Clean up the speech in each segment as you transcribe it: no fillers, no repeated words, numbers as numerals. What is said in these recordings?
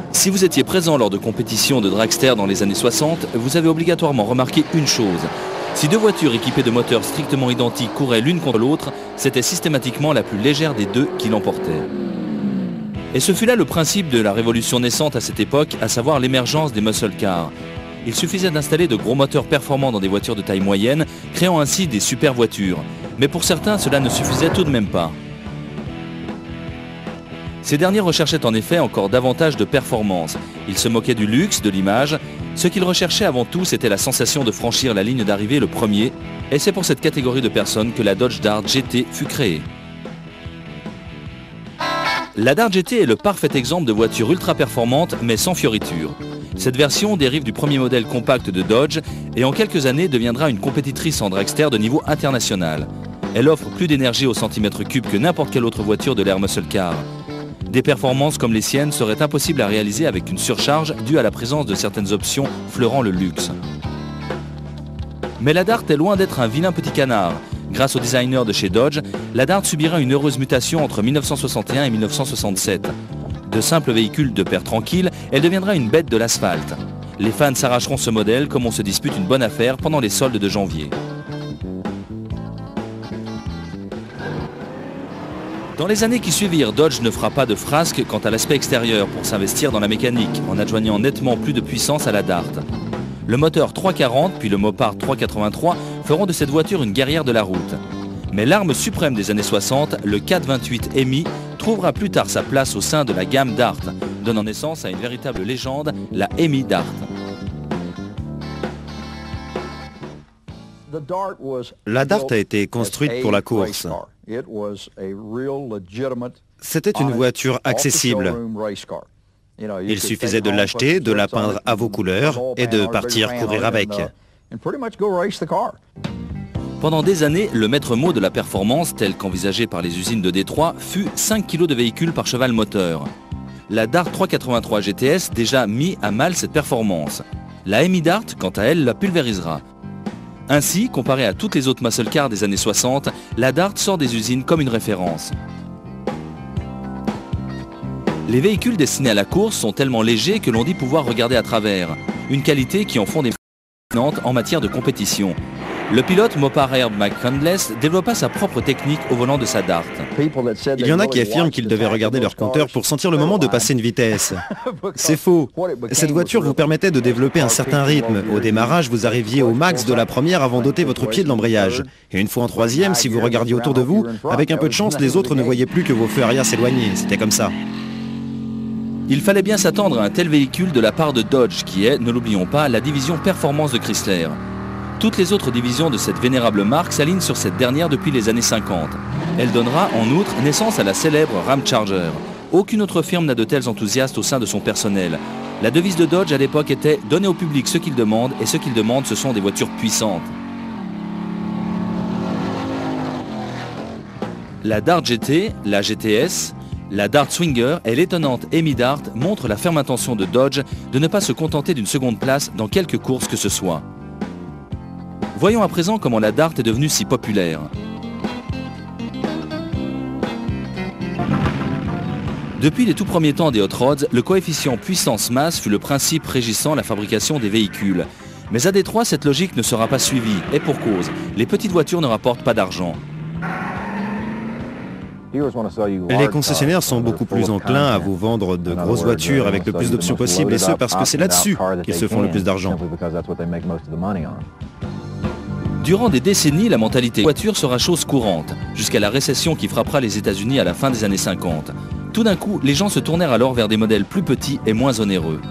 Si vous étiez présent lors de compétitions de dragster dans les années 60, vous avez obligatoirement remarqué une chose. Si deux voitures équipées de moteurs strictement identiques couraient l'une contre l'autre, c'était systématiquement la plus légère des deux qui l'emportait. Et ce fut là le principe de la révolution naissante à cette époque, à savoir l'émergence des muscle cars. Il suffisait d'installer de gros moteurs performants dans des voitures de taille moyenne, créant ainsi des super voitures. Mais pour certains, cela ne suffisait tout de même pas. Ces derniers recherchaient en effet encore davantage de performance. Ils se moquaient du luxe, de l'image. Ce qu'ils recherchaient avant tout, c'était la sensation de franchir la ligne d'arrivée le premier. Et c'est pour cette catégorie de personnes que la Dodge Dart GT fut créée. La Dart GT est le parfait exemple de voiture ultra performante mais sans fioriture. Cette version dérive du premier modèle compact de Dodge et en quelques années deviendra une compétitrice en dragster de niveau international. Elle offre plus d'énergie au centimètre cube que n'importe quelle autre voiture de l'ère muscle car. Des performances comme les siennes seraient impossibles à réaliser avec une surcharge due à la présence de certaines options fleurant le luxe. Mais la Dart est loin d'être un vilain petit canard. Grâce au designer de chez Dodge, la Dart subira une heureuse mutation entre 1961 et 1967. De simple véhicule de père tranquille, elle deviendra une bête de l'asphalte. Les fans s'arracheront ce modèle comme on se dispute une bonne affaire pendant les soldes de janvier. Dans les années qui suivirent, Dodge ne fera pas de frasque quant à l'aspect extérieur pour s'investir dans la mécanique, en adjoignant nettement plus de puissance à la Dart. Le moteur 340 puis le Mopar 383 feront de cette voiture une guerrière de la route. Mais l'arme suprême des années 60, le 428 EMI, trouvera plus tard sa place au sein de la gamme Dart, donnant naissance à une véritable légende, la EMI Dart. La Dart a été construite pour la course. C'était une voiture accessible. Il suffisait de l'acheter, de la peindre à vos couleurs et de partir courir avec. Pendant des années, le maître mot de la performance, tel qu'envisagé par les usines de Détroit, fut 5 kg de véhicule par cheval moteur. La Dart 383 GTS déjà mis à mal cette performance. La EMI Dart, quant à elle, la pulvérisera. Ainsi, comparée à toutes les autres muscle cars des années 60, la Dart sort des usines comme une référence. Les véhicules destinés à la course sont tellement légers que l'on dit pouvoir regarder à travers, une qualité qui en font des en matière de compétition. Le pilote Mopar Herb McCandless développa sa propre technique au volant de sa Dart. Il y en a qui affirment qu'ils devaient regarder leur compteur pour sentir le moment de passer une vitesse. C'est faux. Cette voiture vous permettait de développer un certain rythme. Au démarrage, vous arriviez au max de la première avant d'ôter votre pied de l'embrayage. Et une fois en troisième, si vous regardiez autour de vous, avec un peu de chance, les autres ne voyaient plus que vos feux arrière s'éloigner. C'était comme ça. Il fallait bien s'attendre à un tel véhicule de la part de Dodge, qui est, ne l'oublions pas, la division performance de Chrysler. Toutes les autres divisions de cette vénérable marque s'alignent sur cette dernière depuis les années 50. Elle donnera, en outre, naissance à la célèbre Ramcharger. Aucune autre firme n'a de tels enthousiastes au sein de son personnel. La devise de Dodge à l'époque était « Donner au public ce qu'il demande, et ce qu'il demande, ce sont des voitures puissantes ». La Dart GT, la GTS, la Dart Swinger et l'étonnante EMI Dart montrent la ferme intention de Dodge de ne pas se contenter d'une seconde place dans quelque course que ce soit. Voyons à présent comment la Dart est devenue si populaire. Depuis les tout premiers temps des hot rods, le coefficient puissance-masse fut le principe régissant la fabrication des véhicules. Mais à Détroit, cette logique ne sera pas suivie, et pour cause, les petites voitures ne rapportent pas d'argent. Les concessionnaires sont beaucoup plus enclins à vous vendre de grosses voitures avec le plus d'options possibles, et ce parce que c'est là-dessus qu'ils se font le plus d'argent. Durant des décennies, la mentalité voiture sera chose courante, jusqu'à la récession qui frappera les États-Unis à la fin des années 50. Tout d'un coup, les gens se tournèrent alors vers des modèles plus petits et moins onéreux.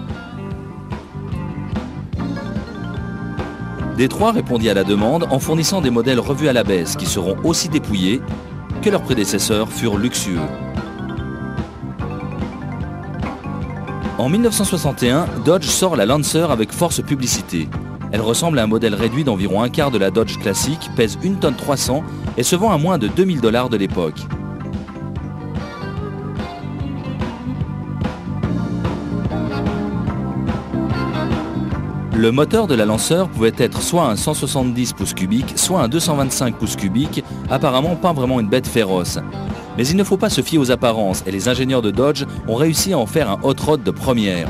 Détroit répondit à la demande en fournissant des modèles revus à la baisse qui seront aussi dépouillés que leurs prédécesseurs furent luxueux. En 1961, Dodge sort la Lancer avec force publicité. Elle ressemble à un modèle réduit d'environ un quart de la Dodge classique, pèse 1 tonne 300 et se vend à moins de 2000 $ de l'époque. Le moteur de la Lancer pouvait être soit un 170 pouces cubiques, soit un 225 pouces cubiques, apparemment pas vraiment une bête féroce. Mais il ne faut pas se fier aux apparences et les ingénieurs de Dodge ont réussi à en faire un hot rod de première.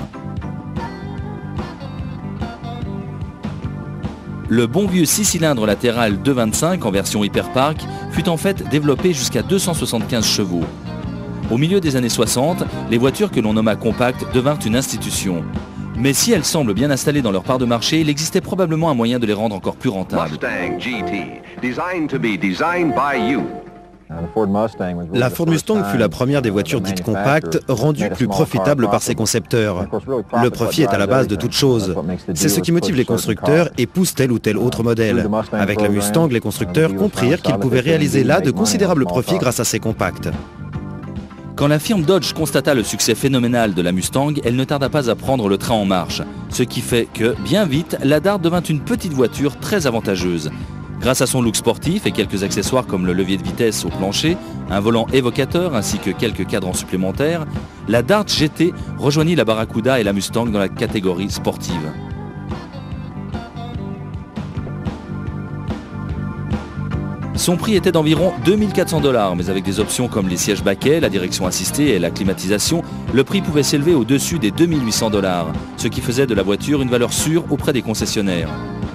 Le bon vieux 6 cylindres latéral 225 en version Hyperpark fut en fait développé jusqu'à 275 chevaux. Au milieu des années 60, les voitures que l'on nomma compactes devinrent une institution. Mais si elles semblent bien installées dans leur part de marché, il existait probablement un moyen de les rendre encore plus rentables. Mustang GT, designed to be designed by you. La Ford Mustang fut la première des voitures dites compactes, rendue plus profitable par ses concepteurs. Le profit est à la base de toute chose. C'est ce qui motive les constructeurs et pousse tel ou tel autre modèle. Avec la Mustang, les constructeurs comprirent qu'ils pouvaient réaliser là de considérables profits grâce à ces compacts. Quand la firme Dodge constata le succès phénoménal de la Mustang, elle ne tarda pas à prendre le train en marche. Ce qui fait que, bien vite, la Dart devint une petite voiture très avantageuse. Grâce à son look sportif et quelques accessoires comme le levier de vitesse au plancher, un volant évocateur ainsi que quelques cadrans supplémentaires, la Dart GT rejoignit la Barracuda et la Mustang dans la catégorie sportive. Son prix était d'environ 2400 $, mais avec des options comme les sièges baquets, la direction assistée et la climatisation, le prix pouvait s'élever au-dessus des 2800 $, ce qui faisait de la voiture une valeur sûre auprès des concessionnaires.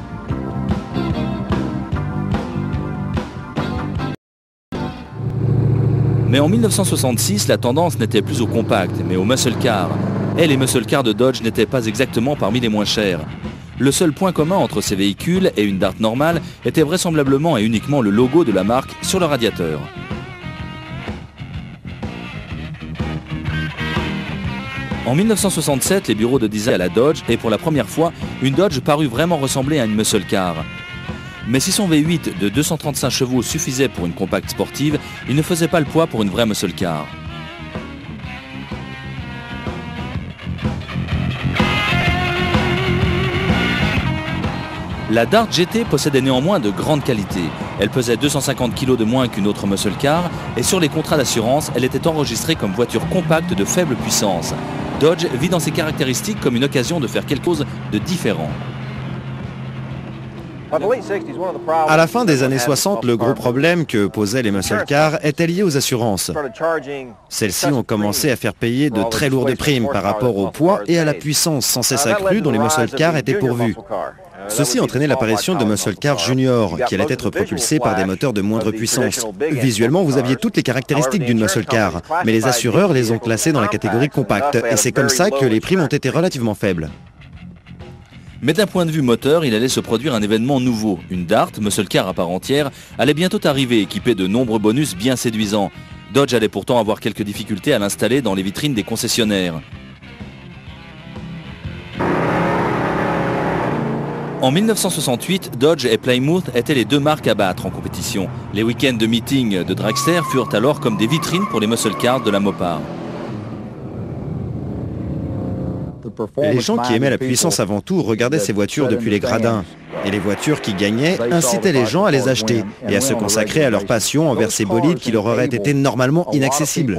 Mais en 1966, la tendance n'était plus au compact, mais au muscle car. Et les muscle cars de Dodge n'étaient pas exactement parmi les moins chers. Le seul point commun entre ces véhicules et une Dart normale était vraisemblablement et uniquement le logo de la marque sur le radiateur. En 1967, les bureaux de design à la Dodge et pour la première fois, une Dodge parut vraiment ressembler à une muscle car. Mais si son V8 de 235 chevaux suffisait pour une compacte sportive, il ne faisait pas le poids pour une vraie muscle car. La Dart GT possédait néanmoins de grandes qualités. Elle pesait 250 kg de moins qu'une autre muscle car et sur les contrats d'assurance, elle était enregistrée comme voiture compacte de faible puissance. Dodge vit dans ses caractéristiques comme une occasion de faire quelque chose de différent. À la fin des années 60, le gros problème que posaient les muscle cars était lié aux assurances. Celles-ci ont commencé à faire payer de très lourdes primes par rapport au poids et à la puissance sans cesse accrue dont les muscle cars étaient pourvus. Ceci entraînait l'apparition de muscle cars junior, qui allaient être propulsés par des moteurs de moindre puissance. Visuellement, vous aviez toutes les caractéristiques d'une muscle car, mais les assureurs les ont classés dans la catégorie compacte, et c'est comme ça que les primes ont été relativement faibles. Mais d'un point de vue moteur, il allait se produire un événement nouveau. Une Dart, muscle car à part entière, allait bientôt arriver, équipée de nombreux bonus bien séduisants. Dodge allait pourtant avoir quelques difficultés à l'installer dans les vitrines des concessionnaires. En 1968, Dodge et Plymouth étaient les deux marques à battre en compétition. Les week-ends de meeting de dragster furent alors comme des vitrines pour les muscle cars de la Mopar. Les gens qui aimaient la puissance avant tout regardaient ces voitures depuis les gradins. Et les voitures qui gagnaient incitaient les gens à les acheter et à se consacrer à leur passion envers ces bolides qui leur auraient été normalement inaccessibles.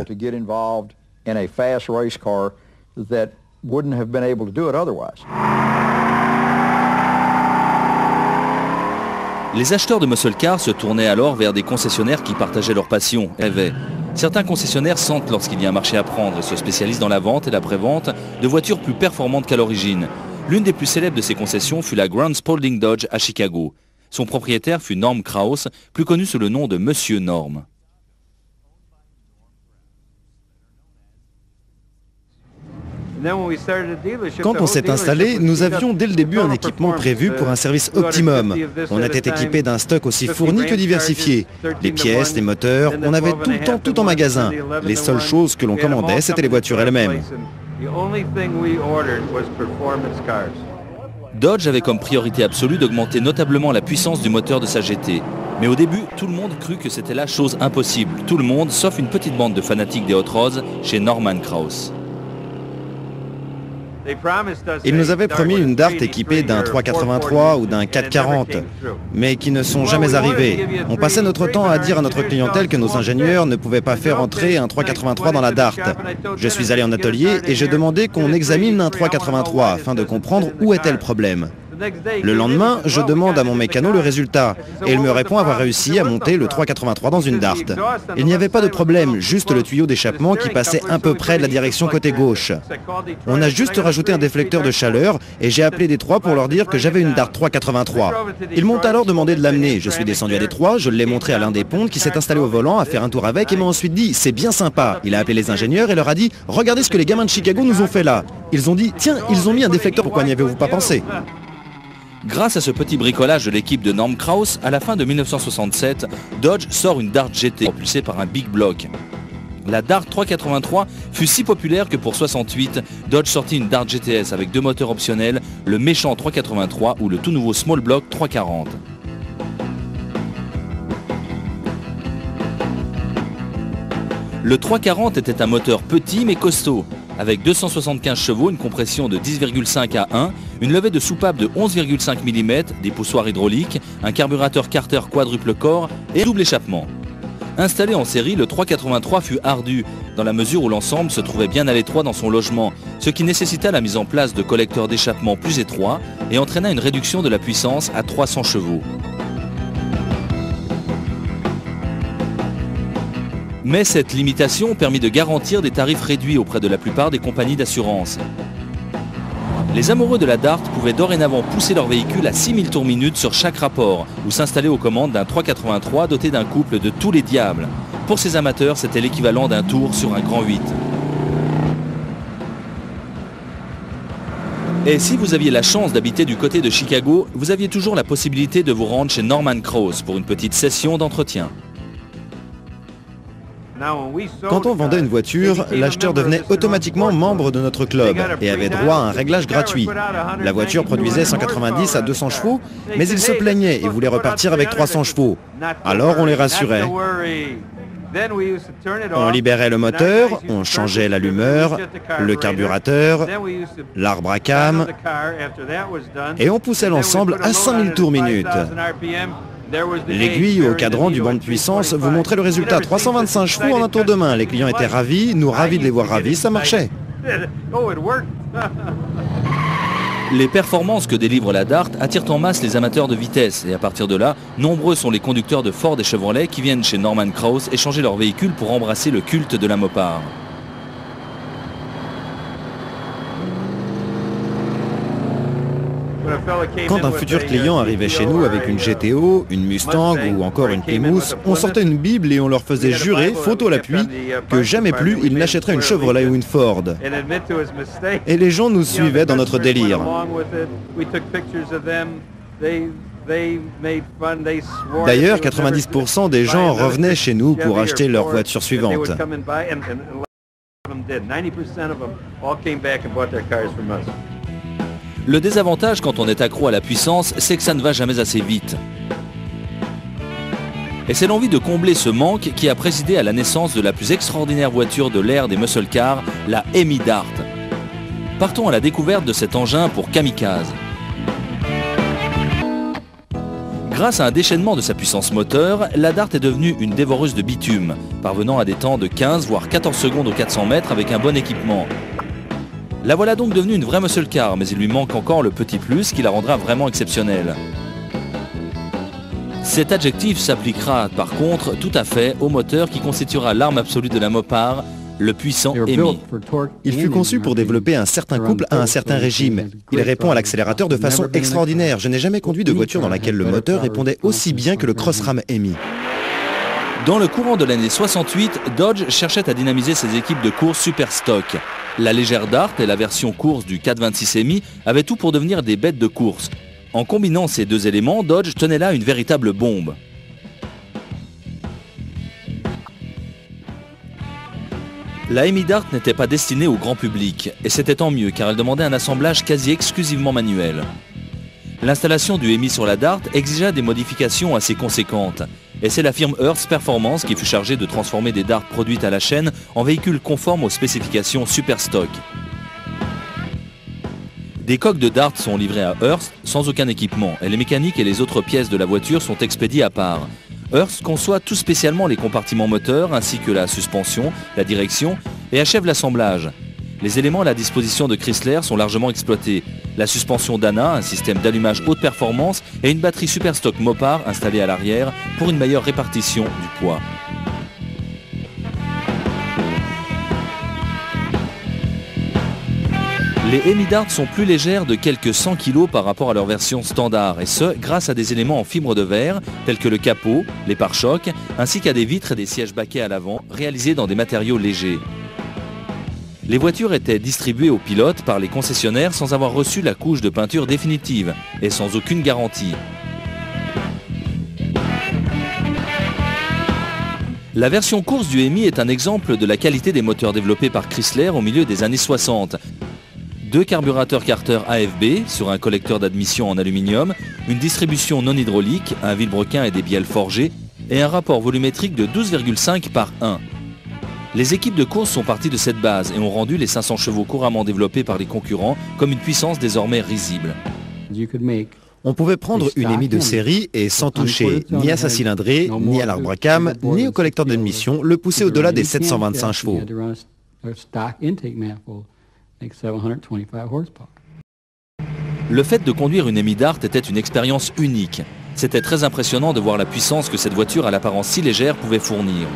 Les acheteurs de muscle cars se tournaient alors vers des concessionnaires qui partageaient leur passion, rêvaient. Certains concessionnaires sentent lorsqu'il y a un marché à prendre et se spécialisent dans la vente et la prévente de voitures plus performantes qu'à l'origine. L'une des plus célèbres de ces concessions fut la Grand Spalding Dodge à Chicago. Son propriétaire fut Norm Krauss, plus connu sous le nom de Monsieur Norm. Quand on s'est installé, nous avions dès le début un équipement prévu pour un service optimum. On était équipé d'un stock aussi fourni que diversifié. Les pièces, les moteurs, on avait tout le temps tout en magasin. Les seules choses que l'on commandait, c'était les voitures elles-mêmes. Dodge avait comme priorité absolue d'augmenter notablement la puissance du moteur de sa GT. Mais au début, tout le monde crut que c'était la chose impossible. Tout le monde, sauf une petite bande de fanatiques des hot rods chez Norman Krauss. Ils nous avaient promis une Dart équipée d'un 383 ou d'un 440, mais qui ne sont jamais arrivés. On passait notre temps à dire à notre clientèle que nos ingénieurs ne pouvaient pas faire entrer un 383 dans la Dart. Je suis allé en atelier et j'ai demandé qu'on examine un 383 afin de comprendre où était le problème. Le lendemain, je demande à mon mécano le résultat et il me répond avoir réussi à monter le 383 dans une Dart. Il n'y avait pas de problème, juste le tuyau d'échappement qui passait un peu près de la direction côté gauche. On a juste rajouté un déflecteur de chaleur et j'ai appelé Détroit pour leur dire que j'avais une Dart 383. Ils m'ont alors demandé de l'amener. Je suis descendu à Détroit, je l'ai montré à l'un des pontes qui s'est installé au volant à faire un tour avec et m'a ensuite dit « c'est bien sympa ». Il a appelé les ingénieurs et leur a dit « regardez ce que les gamins de Chicago nous ont fait là ». Ils ont dit « tiens, ils ont mis un déflecteur, pourquoi n'y avez-vous pas pensé ?» Grâce à ce petit bricolage de l'équipe de Norm Krauss, à la fin de 1967, Dodge sort une Dart GT propulsée par un Big Block. La Dart 383 fut si populaire que pour 68, Dodge sortit une Dart GTS avec 2 moteurs optionnels, le méchant 383 ou le tout nouveau Small Block 340. Le 340 était un moteur petit mais costaud, avec 275 chevaux, une compression de 10,5 à 1, une levée de soupape de 11,5 mm, des poussoirs hydrauliques, un carburateur Carter quadruple corps et un double échappement. Installé en série, le 383 fut ardu, dans la mesure où l'ensemble se trouvait bien à l'étroit dans son logement, ce qui nécessita la mise en place de collecteurs d'échappement plus étroits et entraîna une réduction de la puissance à 300 chevaux. Mais cette limitation permit de garantir des tarifs réduits auprès de la plupart des compagnies d'assurance. Les amoureux de la Dart pouvaient dorénavant pousser leur véhicule à 6000 tours minute sur chaque rapport ou s'installer aux commandes d'un 383 doté d'un couple de tous les diables. Pour ces amateurs, c'était l'équivalent d'un tour sur un grand 8. Et si vous aviez la chance d'habiter du côté de Chicago, vous aviez toujours la possibilité de vous rendre chez Norman Krauss pour une petite session d'entretien. Quand on vendait une voiture, l'acheteur devenait automatiquement membre de notre club et avait droit à un réglage gratuit. La voiture produisait 190 à 200 chevaux, mais il se plaignait et voulait repartir avec 300 chevaux. Alors on les rassurait. On libérait le moteur, on changeait l'allumeur, le carburateur, l'arbre à cam, et on poussait l'ensemble à 5000 tours minute. L'aiguille au cadran du banc de puissance vous montrait le résultat, 325 chevaux en un tour de main. Les clients étaient ravis, nous ravis de les voir ravis, ça marchait. Les performances que délivre la Dart attirent en masse les amateurs de vitesse et à partir de là, nombreux sont les conducteurs de Ford et Chevrolet qui viennent chez Norman Krauss échanger leur véhicule pour embrasser le culte de la Mopar. Quand un futur client arrivait chez nous avec une GTO, une Mustang ou encore une Plymouth, on sortait une Bible et on leur faisait jurer, photo à l'appui, que jamais plus ils n'achèteraient une Chevrolet ou une Ford. Et les gens nous suivaient dans notre délire. D'ailleurs, 90% des gens revenaient chez nous pour acheter leur voiture suivante. Le désavantage quand on est accro à la puissance, c'est que ça ne va jamais assez vite. Et c'est l'envie de combler ce manque qui a présidé à la naissance de la plus extraordinaire voiture de l'ère des muscle cars, la Hemi Dart. Partons à la découverte de cet engin pour kamikaze. Grâce à un déchaînement de sa puissance moteur, la Dart est devenue une dévoreuse de bitume, parvenant à des temps de 15 voire 14 secondes aux 400 mètres avec un bon équipement. La voilà donc devenue une vraie muscle car, mais il lui manque encore le petit plus qui la rendra vraiment exceptionnelle. Cet adjectif s'appliquera par contre tout à fait au moteur qui constituera l'arme absolue de la Mopar, le puissant Hemi. Il fut conçu pour développer un certain couple à un certain régime. Il répond à l'accélérateur de façon extraordinaire. Je n'ai jamais conduit de voiture dans laquelle le moteur répondait aussi bien que le Crossram Hemi. Dans le courant de l'année 68, Dodge cherchait à dynamiser ses équipes de course super stock. La légère Dart et la version course du 426 Hemi avaient tout pour devenir des bêtes de course. En combinant ces deux éléments, Dodge tenait là une véritable bombe. La Hemi Dart n'était pas destinée au grand public, et c'était tant mieux car elle demandait un assemblage quasi exclusivement manuel. L'installation du Hemi sur la Dart exigea des modifications assez conséquentes. Et c'est la firme Hearst Performance qui fut chargée de transformer des Dart produites à la chaîne en véhicules conformes aux spécifications super stock. Des coques de Dart sont livrées à Hearst sans aucun équipement et les mécaniques et les autres pièces de la voiture sont expédiées à part. Hearst conçoit tout spécialement les compartiments moteurs ainsi que la suspension, la direction et achève l'assemblage. Les éléments à la disposition de Chrysler sont largement exploités. La suspension Dana, un système d'allumage haute performance et une batterie Superstock Mopar installée à l'arrière pour une meilleure répartition du poids. Les Hemi-Dart sont plus légères de quelques 100 kg par rapport à leur version standard, et ce, grâce à des éléments en fibre de verre, tels que le capot, les pare-chocs, ainsi qu'à des vitres et des sièges baquets à l'avant, réalisés dans des matériaux légers. Les voitures étaient distribuées aux pilotes par les concessionnaires sans avoir reçu la couche de peinture définitive, et sans aucune garantie. La version course du Hemi est un exemple de la qualité des moteurs développés par Chrysler au milieu des années 60. 2 carburateurs Carter AFB sur un collecteur d'admission en aluminium, une distribution non hydraulique, un vilebrequin et des bielles forgées, et un rapport volumétrique de 12,5 par 1. Les équipes de course sont parties de cette base et ont rendu les 500 chevaux couramment développés par les concurrents comme une puissance désormais risible. On pouvait prendre une Hemi de série et sans toucher ni à sa cylindrée, ni à l'arbre à cam, ni au collecteur d'admission, le pousser au-delà des 725 chevaux. Le fait de conduire une Hemi-Dart était une expérience unique. C'était très impressionnant de voir la puissance que cette voiture à l'apparence si légère pouvait fournir.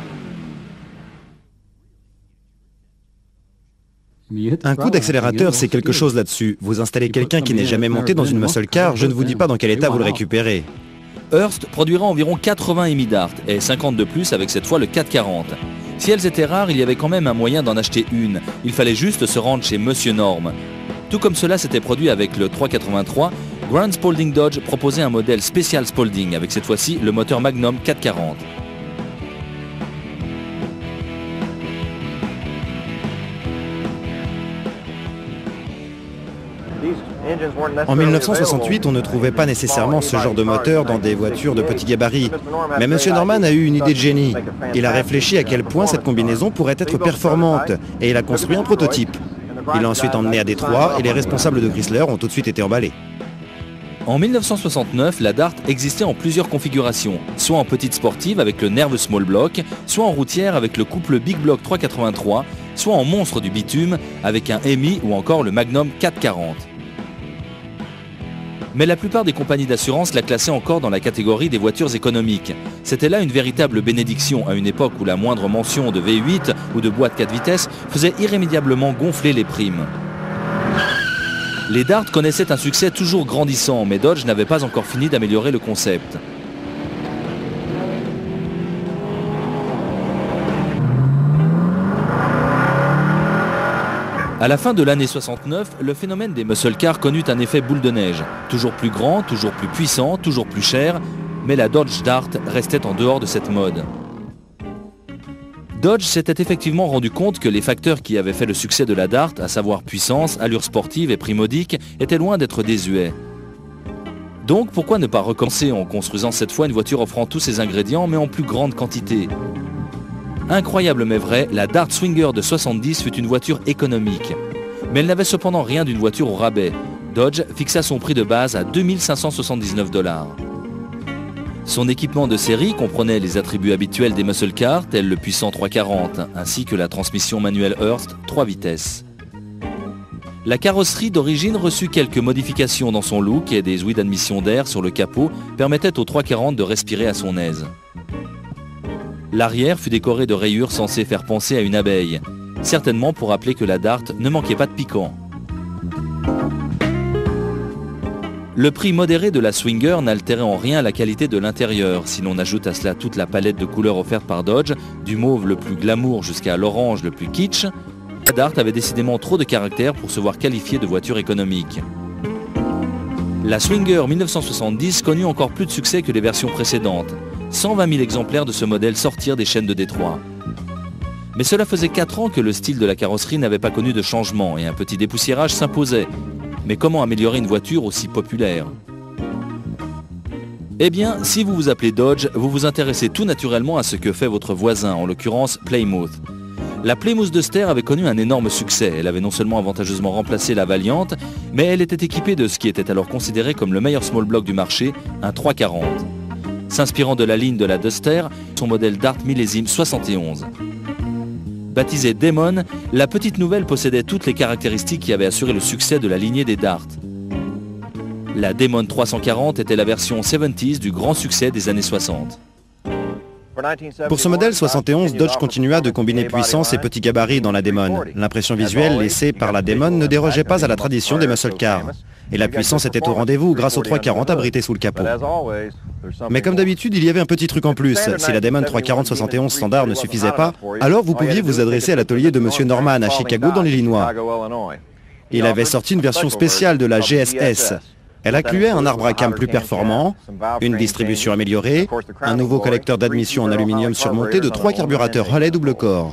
Un coup d'accélérateur, c'est quelque chose là-dessus. Vous installez quelqu'un qui n'est jamais monté dans une muscle car, je ne vous dis pas dans quel état vous le récupérez. Hurst produira environ 80 Hemi-Dart et 50 de plus avec cette fois le 440. Si elles étaient rares, il y avait quand même un moyen d'en acheter une. Il fallait juste se rendre chez Monsieur Norm. Tout comme cela s'était produit avec le 383, Grant Spalding Dodge proposait un modèle spécial Spalding avec cette fois-ci le moteur Magnum 440. En 1968, on ne trouvait pas nécessairement ce genre de moteur dans des voitures de petit gabarit. Mais M. Norman a eu une idée de génie. Il a réfléchi à quel point cette combinaison pourrait être performante et il a construit un prototype. Il l'a ensuite emmené à Détroit et les responsables de Chrysler ont tout de suite été emballés. En 1969, la Dart existait en plusieurs configurations, soit en petite sportive avec le Nerveux Small Block, soit en routière avec le couple Big Block 383, soit en monstre du bitume avec un Hemi ou encore le Magnum 440. Mais la plupart des compagnies d'assurance la classaient encore dans la catégorie des voitures économiques. C'était là une véritable bénédiction à une époque où la moindre mention de V8 ou de boîte 4 vitesses faisait irrémédiablement gonfler les primes. Les Dart connaissaient un succès toujours grandissant, mais Dodge n'avait pas encore fini d'améliorer le concept. À la fin de l'année 69, le phénomène des muscle cars connut un effet boule de neige. Toujours plus grand, toujours plus puissant, toujours plus cher, mais la Dodge Dart restait en dehors de cette mode. Dodge s'était effectivement rendu compte que les facteurs qui avaient fait le succès de la Dart, à savoir puissance, allure sportive et prix modique, étaient loin d'être désuets. Donc pourquoi ne pas recommencer en construisant cette fois une voiture offrant tous ces ingrédients mais en plus grande quantité ? Incroyable mais vrai, la Dart Swinger de 70 fut une voiture économique. Mais elle n'avait cependant rien d'une voiture au rabais. Dodge fixa son prix de base à 2 579 $. Son équipement de série comprenait les attributs habituels des muscle cars, tels le puissant 340, ainsi que la transmission manuelle Hurst 3 vitesses. La carrosserie d'origine reçut quelques modifications dans son look et des ouïes d'admission d'air sur le capot permettaient au 340 de respirer à son aise. L'arrière fut décoré de rayures censées faire penser à une abeille, certainement pour rappeler que la Dart ne manquait pas de piquant. Le prix modéré de la Swinger n'altérait en rien la qualité de l'intérieur, si l'on ajoute à cela toute la palette de couleurs offerte par Dodge, du mauve le plus glamour jusqu'à l'orange le plus kitsch. La Dart avait décidément trop de caractère pour se voir qualifiée de voiture économique. La Swinger 1970 connut encore plus de succès que les versions précédentes. 120 000 exemplaires de ce modèle sortirent des chaînes de Détroit. Mais cela faisait 4 ans que le style de la carrosserie n'avait pas connu de changement et un petit dépoussiérage s'imposait. Mais comment améliorer une voiture aussi populaire ? Eh bien, si vous vous appelez Dodge, vous vous intéressez tout naturellement à ce que fait votre voisin, en l'occurrence Plymouth. La Plymouth Duster avait connu un énorme succès. Elle avait non seulement avantageusement remplacé la Valiant, mais elle était équipée de ce qui était alors considéré comme le meilleur small block du marché, un 340. S'inspirant de la ligne de la Duster, son modèle Dart millésime 71. Baptisée Demon, la petite nouvelle possédait toutes les caractéristiques qui avaient assuré le succès de la lignée des Dart. La Demon 340 était la version 70s du grand succès des années 60. Pour ce modèle 71, Dodge continua de combiner puissance et petits gabarits dans la Demon. L'impression visuelle laissée par la Demon ne dérogeait pas à la tradition des muscle cars. Et la puissance était au rendez-vous grâce au 340 abrité sous le capot. Mais comme d'habitude, il y avait un petit truc en plus. Si la Demon 340-71 standard ne suffisait pas, alors vous pouviez vous adresser à l'atelier de Monsieur Norman à Chicago dans l'Illinois. Il avait sorti une version spéciale de la GSS. Elle incluait un arbre à cam plus performant, une distribution améliorée, un nouveau collecteur d'admission en aluminium surmonté de 3 carburateurs relais double corps.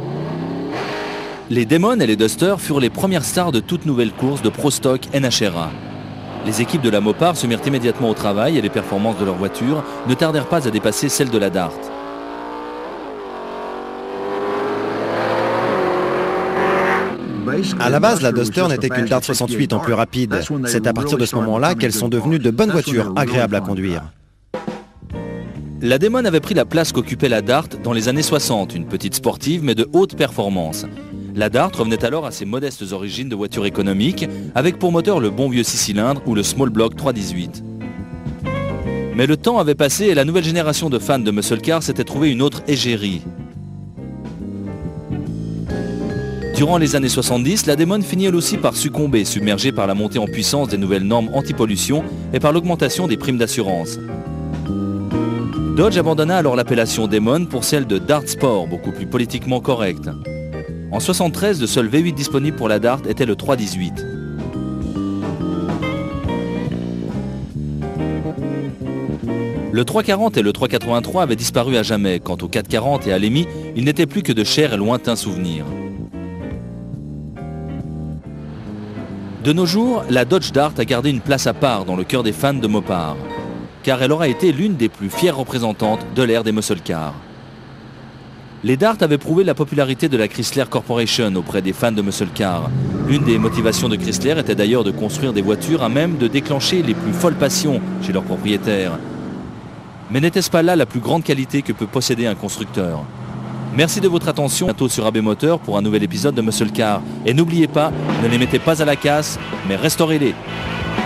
Les Demon et les Duster furent les premières stars de toute nouvelle course de Pro Stock NHRA. Les équipes de la Mopar se mirent immédiatement au travail et les performances de leurs voitures ne tardèrent pas à dépasser celles de la Dart. À la base, la Duster n'était qu'une Dart 68 en plus rapide. C'est à partir de ce moment-là qu'elles sont devenues de bonnes voitures, agréables à conduire. La Demon avait pris la place qu'occupait la Dart dans les années 60, une petite sportive mais de haute performance. La Dart revenait alors à ses modestes origines de voiture économique, avec pour moteur le bon vieux 6 cylindres ou le Small Block 318. Mais le temps avait passé et la nouvelle génération de fans de muscle car s'était trouvé une autre égérie. Durant les années 70, la Demon finit elle aussi par succomber, submergée par la montée en puissance des nouvelles normes anti-pollution et par l'augmentation des primes d'assurance. Dodge abandonna alors l'appellation Demon pour celle de Dart Sport, beaucoup plus politiquement correcte. En 73, le seul V8 disponible pour la Dart était le 318. Le 340 et le 383 avaient disparu à jamais. Quant au 440 et à l'EMI, ils n'étaient plus que de chers et lointains souvenirs. De nos jours, la Dodge Dart a gardé une place à part dans le cœur des fans de Mopar, car elle aura été l'une des plus fières représentantes de l'ère des muscle cars. Les Dart avaient prouvé la popularité de la Chrysler Corporation auprès des fans de muscle cars. L'une des motivations de Chrysler était d'ailleurs de construire des voitures à même de déclencher les plus folles passions chez leurs propriétaires. Mais n'était-ce pas là la plus grande qualité que peut posséder un constructeur? Merci de votre attention, bientôt sur AB Moteur pour un nouvel épisode de Muscle Car. Et n'oubliez pas, ne les mettez pas à la casse, mais restaurez-les.